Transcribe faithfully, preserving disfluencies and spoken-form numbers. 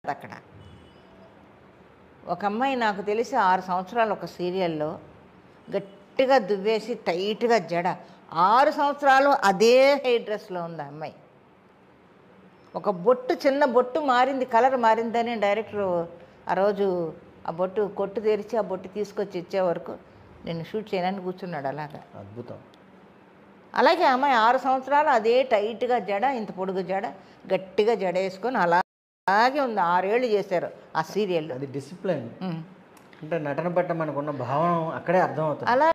అక్కడ ఒక అమ్మాయి నాకు తెలిసి ఆరు సంవత్సరాలు ఒక సీరియల్లో గట్టిగా దువ్వేసి టైట్గా జడ ఆరు సంవత్సరాలు అదే హెయిర్ డ్రెస్లో ఉంది ఆ అమ్మాయి. ఒక బొట్టు చిన్న బొట్టు మారింది, కలర్ మారిందని డైరెక్టర్ ఆ రోజు ఆ బొట్టు కొట్టు తెరిచి ఆ బొట్టు తీసుకొచ్చి ఇచ్చే వరకు నేను షూట్ చేయడానికి కూర్చున్నాడు. అలాగా అద్భుతం. అలాగే అమ్మాయి ఆరు సంవత్సరాలు అదే టైట్గా జడ, ఇంత పొడుగు జడ, గట్టిగా జడ వేసుకొని అలాగే ఉంది. ఆరేళ్ళు చేశారు ఆ సీరియల్. అది డిసిప్లిన్. అంటే నటన పట్ల మనకున్న భావం అక్కడే అర్థమవుతుంది. అలా